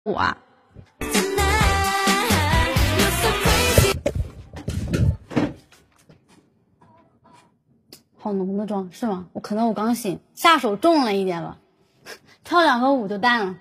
舞啊。好浓的妆是吗？可能我刚醒，下手重了一点吧，跳2个舞就淡了。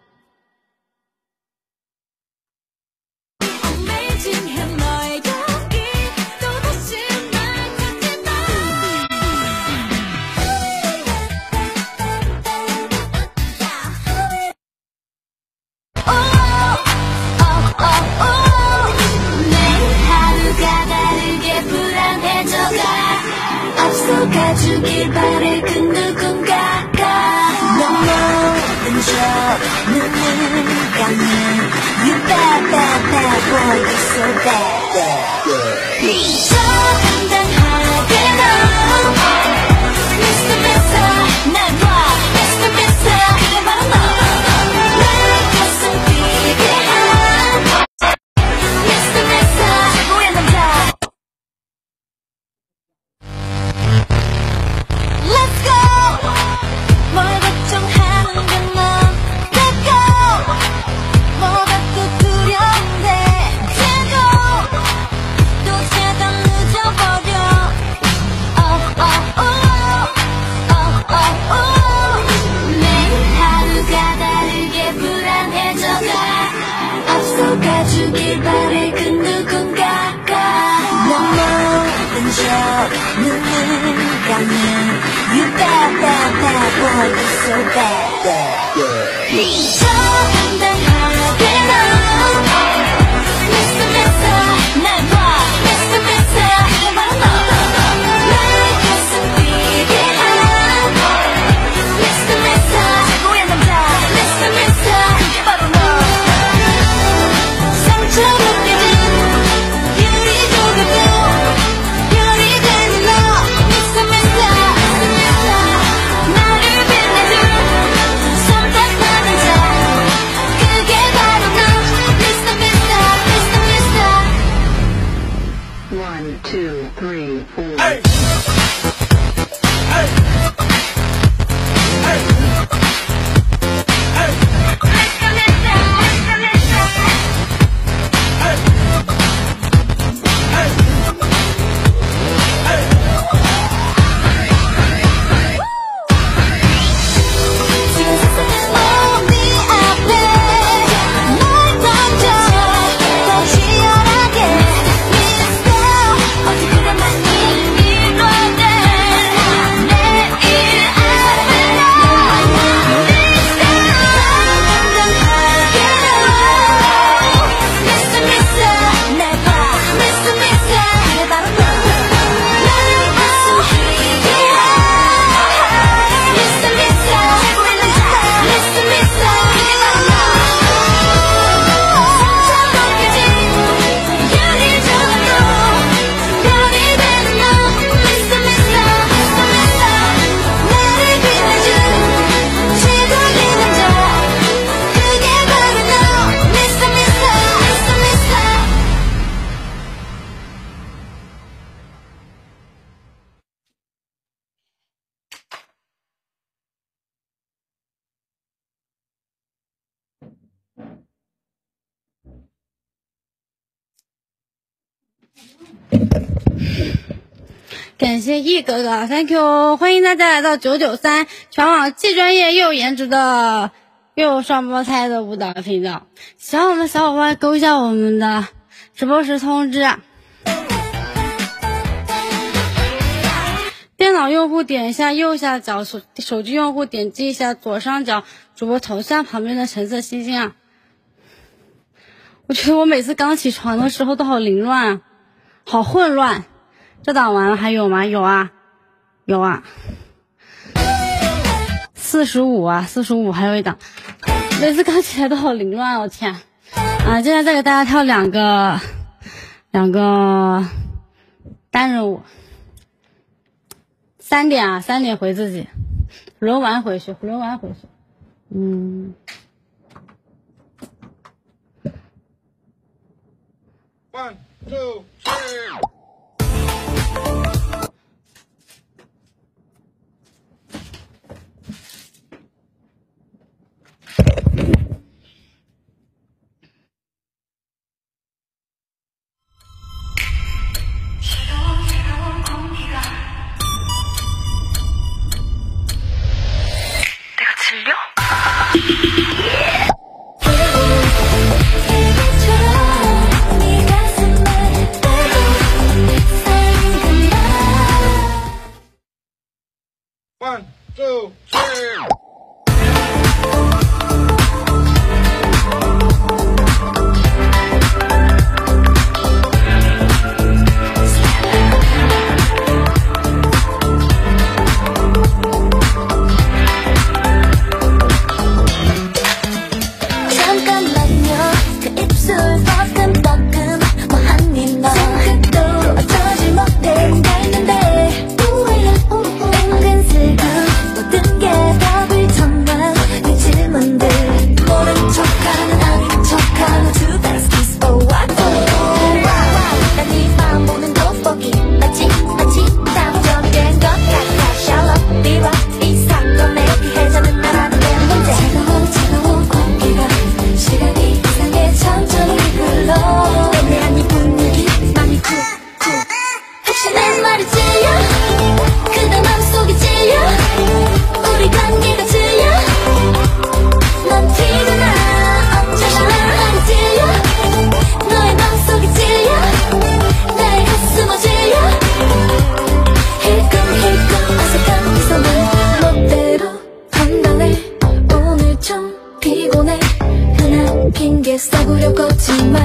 感谢易哥哥 ，Thank you， 欢迎大家来到993，全网既专业又颜值的又双胞胎的舞蹈频道。喜欢我们的小伙伴勾一下我们的直播时通知。电脑用户点一下右下角，手机用户点击一下左上角主播头像旁边的橙色星星啊。我觉得我每次刚起床的时候都好凌乱啊，好混乱。这档完了还有吗？有啊，有啊，45啊，45还有一档。每次刚起来都好凌乱，我天啊！接下来再给大家跳两个单人舞，3点啊，3点回自己，轮完回去。 1 2 3。 핑계 써보려고지만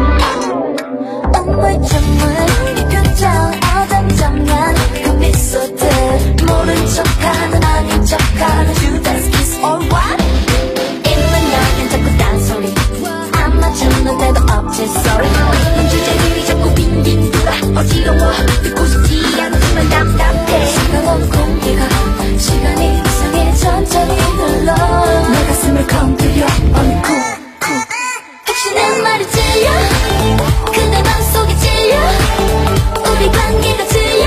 우물쭈물 네 표정 어정쩡한 그 미소들 모른 척하는 아닌 척하는 Judas kiss or what 입만 열면 자꾸 딴소리 안 맞추는데도 억지 소리 넌 주제들이 자꾸 빙빙 돌아 어지러워 듣고 싶지 않지만 답답해 시끄러운 공기가 시간이 이상해 천천히 흘러 내 가슴을 건드려 언니 쿡쿡 혹시 내 말이 들려 그대 맘속에 찔려 우리 관계가 들려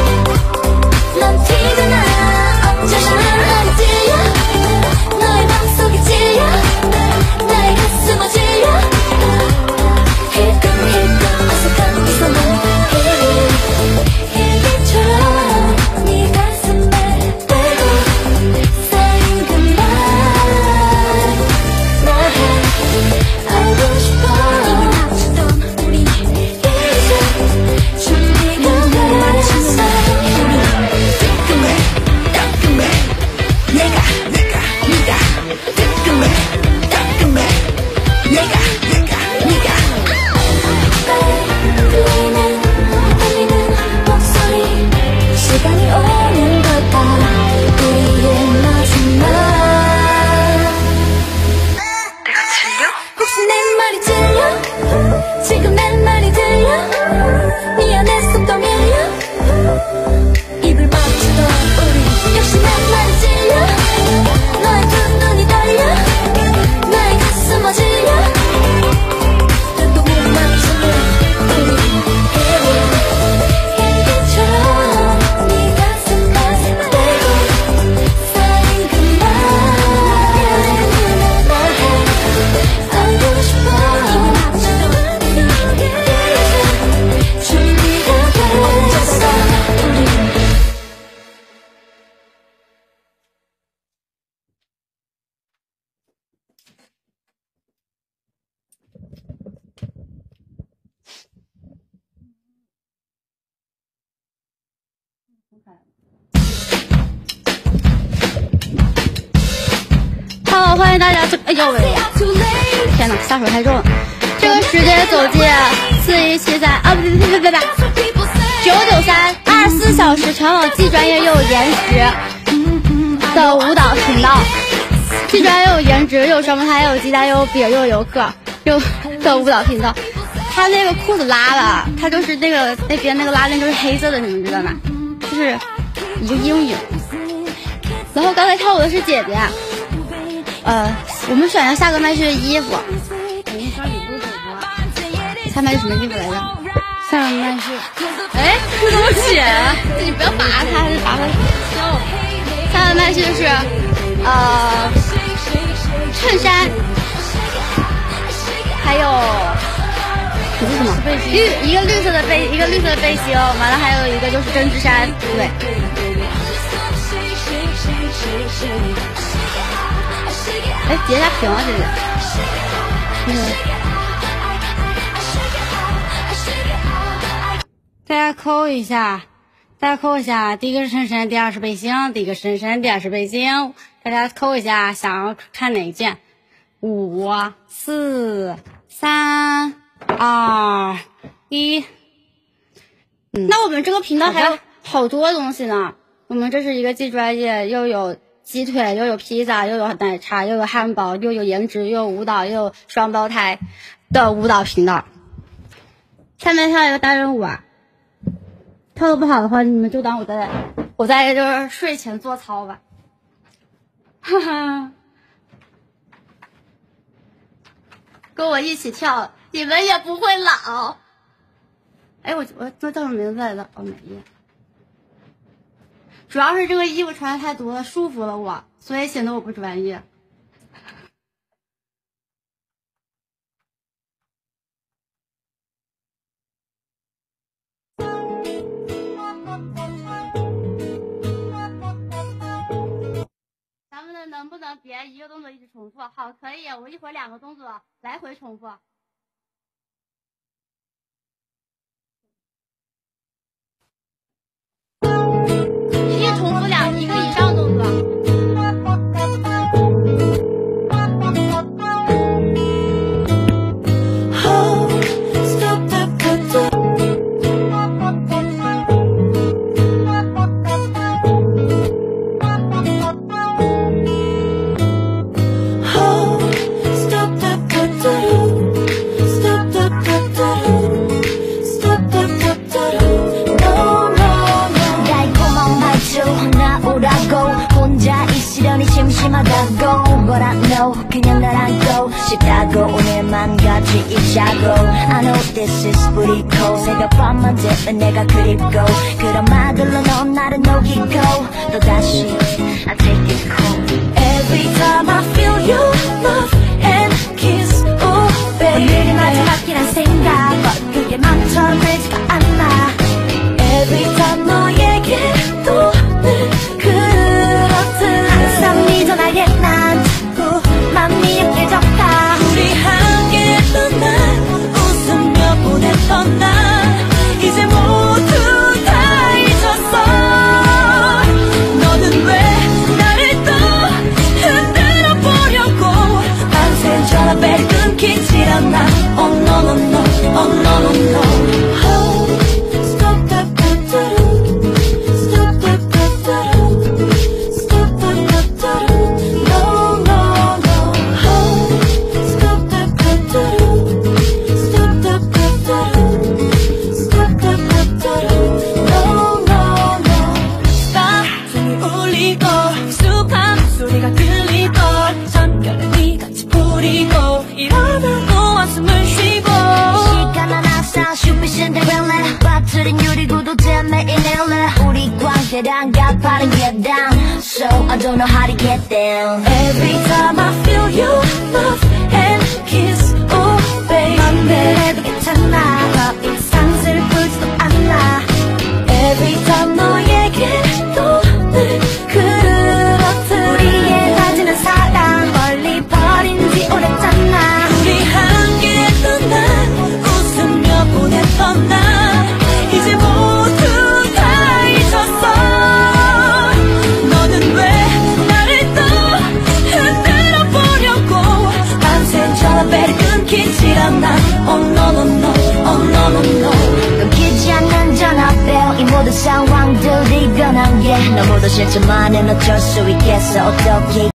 넌 티가 나 언제나 내 말이 들려 너의 맘속에 찔려 나의 가슴을 찔려 힐끔힐끔 어색한 미소만 힐처럼 네 가슴에 대고 쌓인 그 말 나해 알고 싶어 이미 맞추던 우리 이제 준비가 됐어 뜨끔해 따끔해 내가 네가 뜨끔해 따끔해 내가 들리는 목소리 시간이 오는 걸까 우리의 마지막 내가 들려? 혹시 내 말이 들려? 지금 내 말이 들려? 네 안에 숨도 밀려 입을 맞추던 우리 역시 내 말이 들려 너의 두 눈이 달려 나의 가슴 어질려 눈도 못 맞추는 우리 힐처럼 네 가슴에 대고 쌓인 그 말 나해 알고 싶어 이미 맞추던 우리 이제 준비가 됐어 우리 好，欢迎大家哎呦喂，天哪，下手太重了。这个时间走进4173啊，不99324小时全网既专业又有颜值的舞蹈频道，既专业又有颜值，又有双胞胎，又有鸡蛋，又有饼，又有游客，又的舞蹈频道。他那个裤子拉了，他就是那个那边那个拉链就是黑色的，你们知道吗？就是一个阴影。然后刚才跳舞的是姐姐。我们选的下个麦序的衣服。下麦是什么衣服来着？下个麦序，哎，怎么写？你不要拔它，就拔它笑。下个麦序是衬衫，还有这是什么？一个绿色的背心，完了还有一个就是针织衫，对。哎，截下屏啊，这是。大家扣一下，第一个是衬衫，第二是背心，第一个是衬衫，第二是背心。大家扣一下，想要看哪一件？5、4、3、2、1。那我们这个频道还有好多东西呢。我们这是一个既专业又有鸡腿，又有披萨，又有奶茶，又有汉堡，又有颜值，又有舞蹈，又有双胞胎的舞蹈频道。下面跳一个单人舞啊，跳的不好的话，你们就当我在就是睡前做操吧。哈哈，跟我一起跳，你们也不会老。哎，我叫什么名字来着？哦，美艳。主要是这个衣服穿的太多了，束缚了我，所以显得我不专业。咱们能不能别一个动作一直重复？好，可以，我一会儿2个动作来回重复。一重复一个以上动作。 하고 오늘만 같이 있자고 I know this is pretty cold 새벽밤만 되면 내가 그립고 그런 말들로 넌 나를 녹이고 또다시 I take it cold Every time I feel your love and kiss Oh baby 오늘이 마지막이란 생각 그게 맘처럼 되지가 않아 Every time 너에게 또는 그렇듯 항상 네 전화에 난 맘이 약해졌다 우리 함께했던 날 웃으며 보냈던 날 이제 모두 다 잊었어 너는 왜 나를 또 흔들어 보려고 밤새 전화벨이 끊기질 않아 Oh no no no Oh no no no Oh stop that stop that stop that No no no Oh stop that stop that stop that No no no Stop 종이 울리고 익숙한 소리가 들리고 잠결에 같이 부리고 이러다고 한숨을 쉬고 시간은 항상 슈퍼 신데렐라 빠뜨린 유리구두 때문에 이낼래 우리 관계랑 가파른 계단 So I don't know how to get down Every time I feel your love and kiss Oh baby 맘대로 괜찮아 더 이상 슬프지도 않아 Every time 너에게 또는 그렇듯 우리의 가지는 사랑 멀리 버린 지 오랬잖아 우리 함께했던 날 웃으며 보냈던 날 이제 모두 다 잊었어 너는 왜 나를 또 흔들어 보려고 밤새 전화벨이 끊기질 않아 Oh no no no Oh no no no 끊기지 않는 전화벨 이 모든 상황들이 변한 게 너무도 싫지만은 어쩔 수 있겠어 어떻게